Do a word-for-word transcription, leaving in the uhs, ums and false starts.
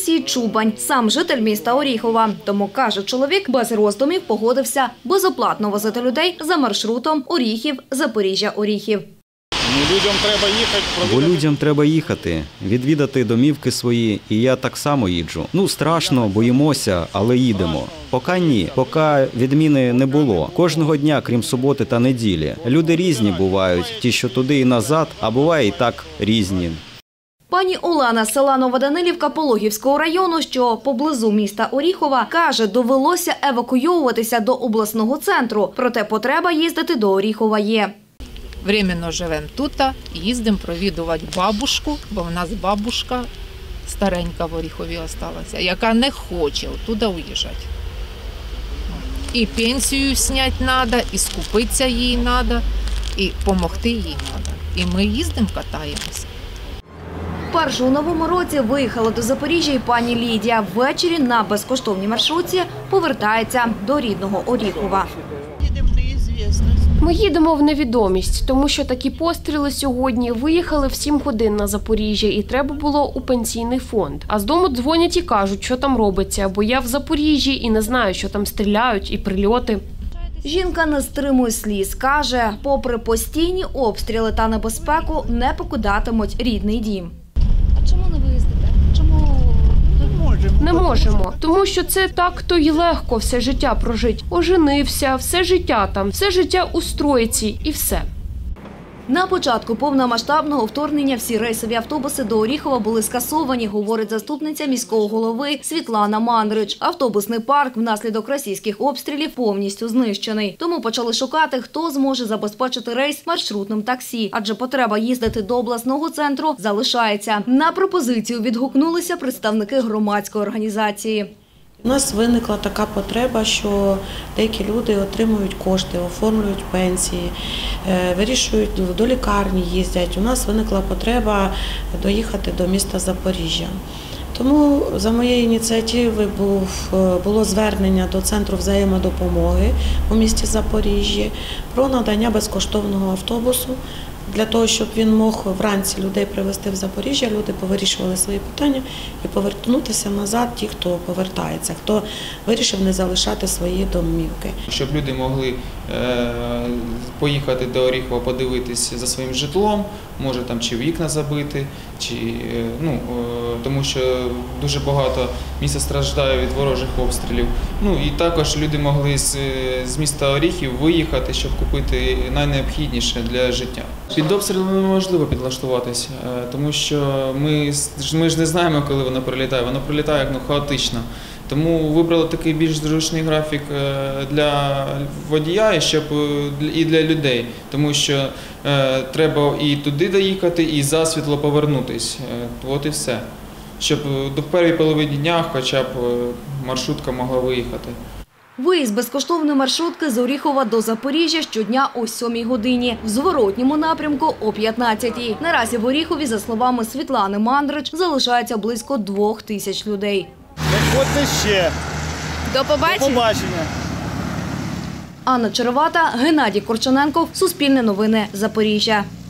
Олексій Чубань – сам житель міста Оріхова. Тому, каже чоловік, без роздумів погодився безоплатно возити людей за маршрутом Оріхів-Запоріжжя-Оріхів. Людям треба їхати. Бо людям треба їхати, відвідати домівки свої, і я так само їджу. Ну, страшно, боїмося, але їдемо. Поки ні, поки відміни не було. Кожного дня, крім суботи та неділі. Люди різні бувають, ті, що туди і назад, а буває і так різні. Пані Олена з села Новоданилівка Пологівського району, що поблизу міста Оріхова, каже, довелося евакуйовуватися до обласного центру. Проте потреба їздити до Оріхова є. Временно живемо тут, їздимо провідувати бабушку, бо в нас бабушка старенька в Оріхові залишилася, яка не хоче оттуда уїжджати. І пенсію зняти треба, і скупитися їй треба, і допомогти їй треба. І ми їздимо, катаємося. Вперше у новому році виїхала до Запоріжжя і пані Лідія. Ввечері на безкоштовній маршрутці повертається до рідного Оріхова. Ми їдемо в невідомість, тому що такі постріли сьогодні. Виїхали в сім годин на Запоріжжя і треба було у пенсійний фонд. А з дому дзвонять і кажуть, що там робиться, бо я в Запоріжжі і не знаю, що там стріляють і прильоти. Жінка не стримує сліз. Каже, попри постійні обстріли та небезпеку, не покидатимуть рідний дім. А чому не виїздите? Чому? Не можемо, тому що це так то й легко все життя прожить. Оженився, все життя там, все життя у стройці і все. На початку повномасштабного вторгнення всі рейсові автобуси до Оріхова були скасовані, говорить заступниця міського голови Світлана Мандрич. Автобусний парк внаслідок російських обстрілів повністю знищений. Тому почали шукати, хто зможе забезпечити рейс маршрутним таксі, адже потреба їздити до обласного центру залишається. На пропозицію відгукнулися представники громадської організації. У нас виникла така потреба, що деякі люди отримують кошти, оформлюють пенсії, вирішують, до лікарні їздять. У нас виникла потреба доїхати до міста Запоріжжя. Тому за моєю ініціативою було звернення до Центру взаємодопомоги у місті Запоріжжя про надання безкоштовного автобусу, для того, щоб він мог вранці людей привезти в Запоріжжя, люди повирішували свої питання і повернутися назад ті, хто повертається, хто вирішив не залишати свої домівки. Щоб люди могли е, поїхати до Оріхова, подивитися за своїм житлом, може там чи вікна забити, чи, е, ну, е, тому що дуже багато міста страждає від ворожих обстрілів. Ну і також люди могли з, з міста Оріхів виїхати, щоб купити найнеобхідніше для життя. Під обстрілами неможливо підлаштуватися, тому що ми, ми ж не знаємо, коли воно прилітає. Воно прилітає ну, хаотично. Тому вибрали такий більш зручний графік для водія щоб, і для людей. Тому що е, треба і туди доїхати, і засвітло повернутися. От і все. Щоб до першої половини дня хоча б маршрутка могла виїхати. Виїзд безкоштовної маршрутки з Оріхова до Запоріжжя щодня о сьомій годині, в зворотньому напрямку – о п'ятнадцятій. Наразі в Оріхові, за словами Світлани Мандрич, залишається близько двох тисяч людей. Приходьте ще. До побачення. До побачення. Анна Черевата, Геннадій Корчененков, Суспільне новини, Запоріжжя.